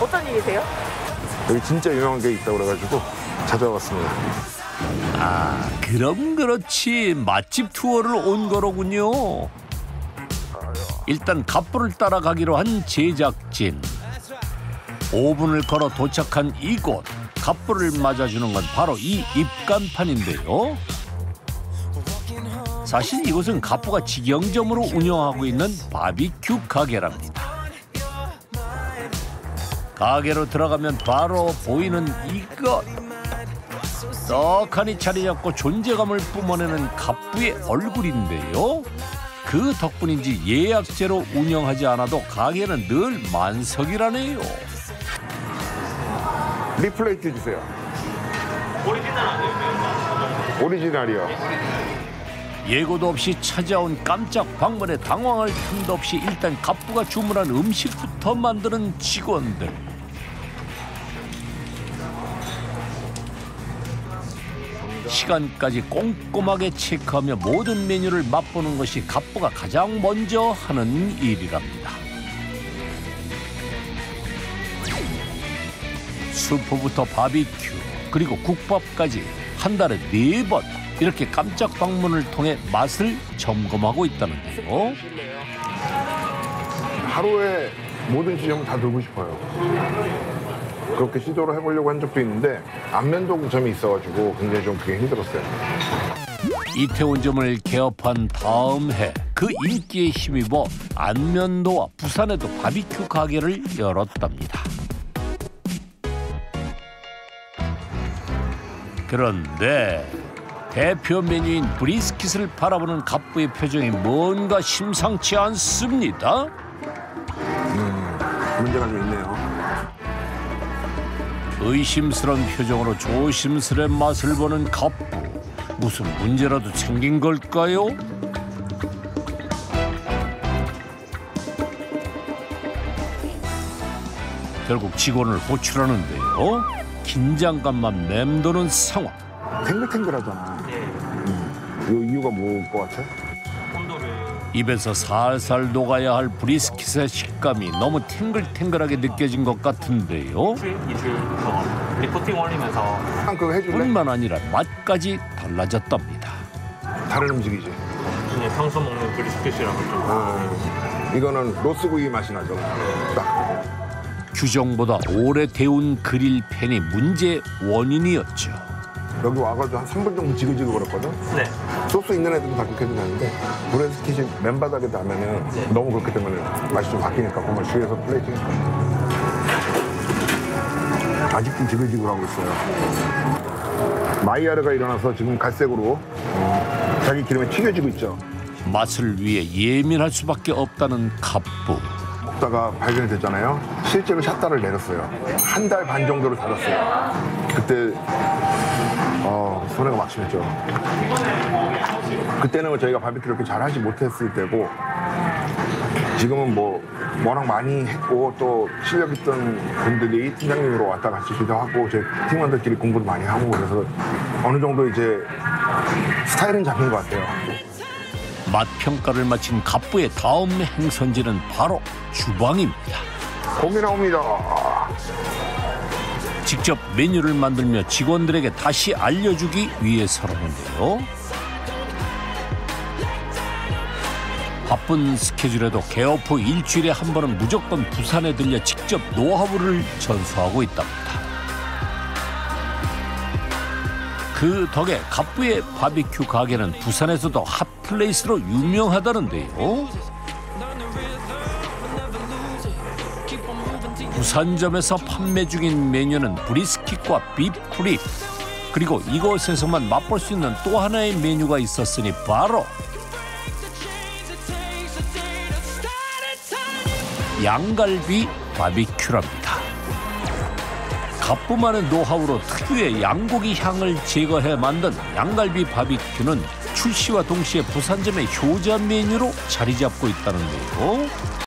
어떤 일이세요? 여기 진짜 유명한 게 있다고 그래가지고 찾아왔습니다. 아, 그럼 그렇지. 맛집 투어를 온 거로군요. 일단 갑부를 따라가기로 한 제작진. 5분을 걸어 도착한 이곳. 갑부를 맞아주는 건 바로 이 입간판인데요. 사실 이곳은 갑부가 직영점으로 운영하고 있는 바비큐 가게랍니다. 가게로 들어가면 바로 보이는 이것. 떡하니 자리 잡고 존재감을 뿜어내는 갑부의 얼굴인데요. 그 덕분인지 예약제로 운영하지 않아도 가게는 늘 만석이라네요. 리플레이트 주세요. 오리지널 아니에요? 오리지널이요. 예고도 없이 찾아온 깜짝 방문에 당황할 틈도 없이 일단 갑부가 주문한 음식부터 만드는 직원들. 시간까지 꼼꼼하게 체크하며 모든 메뉴를 맛보는 것이 갑부가 가장 먼저 하는 일이랍니다. 수프부터 바비큐 그리고 국밥까지 한 달에 4번 이렇게 깜짝 방문을 통해 맛을 점검하고 있다는데요. 하루에 모든 지점을 다 돌고 싶어요. 그렇게 시도를 해보려고 한 적도 있는데 안면도 점이 있어가지고 굉장히 좀 그게 힘들었어요. 이태원점을 개업한 다음 해 그 인기에 힘입어 안면도와 부산에도 바비큐 가게를 열었답니다. 그런데 대표 메뉴인 브리스킷을 바라보는 갑부의 표정이 뭔가 심상치 않습니다. 문제가 좀 있네요. 의심스러운 표정으로 조심스레 맛을 보는 갑부. 무슨 문제라도 생긴 걸까요? 결국 직원을 호출하는데요. 긴장감만 맴도는 상황. 탱글탱글하잖아. 이 이유가 뭐일 것 같아? 입에서 살살 녹아야 할 브리스킷의 식감이 너무 탱글탱글하게 느껴진 것 같은데요. 이틀 더 리코팅 올리면서 그거 해줄래? 뿐만 아니라 맛까지 달라졌답니다. 다른 음식이지. 그냥 평소 먹는 브리스킷이랑 좀 이거는 로스구이 맛이 나죠. 딱. 규정보다 오래 데운 그릴 팬이 문제의 원인이었죠. 여기 와가지고 한 3분 정도 지글지글 거렸거든? 네. 소스 있는 애들도 다 그렇게 되는데 브레스킷이 맨바닥에 닿으면 너무 그렇게 되면 맛이 좀 바뀌니까 그걸 주위에서 플레이팅 아직도 지글지글하고 있어요. 마이야르가 일어나서 지금 갈색으로 자기 기름에 튀겨지고 있죠. 맛을 위해 예민할 수밖에 없다는 갑부. 먹다가 발견이 됐잖아요. 실제로 샷다를 내렸어요. 한 달 반 정도를 닫았어요. 그때 손해가 막심했죠. 그때는 저희가 바비큐를 그렇게 잘 하지 못했을 때고 지금은 뭐 워낙 많이 했고 또 실력 있던 분들이 팀장님으로 왔다 가시기도 하고 제 팀원들끼리 공부도 많이 하고 그래서 어느 정도 이제 스타일은 잡힌 것 같아요. 맛 평가를 마친 갑부의 다음 행선지는 바로 주방입니다. 고기 나옵니다. 직접 메뉴를 만들며 직원들에게 다시 알려주기 위해서라는데요. 바쁜 스케줄에도 개업 후 일주일에 한 번은 무조건 부산에 들려 직접 노하우를 전수하고 있답니다. 그 덕에 갑부의 바비큐 가게는 부산에서도 핫플레이스로 유명하다는데요. 부산점에서 판매 중인 메뉴는 브리스킷과 비프립 그리고 이곳에서만 맛볼 수 있는 또 하나의 메뉴가 있었으니 바로 양갈비 바비큐랍니다. 갑부만의 노하우로 특유의 양고기 향을 제거해 만든 양갈비 바비큐는 출시와 동시에 부산점의 효자 메뉴로 자리 잡고 있다는데요.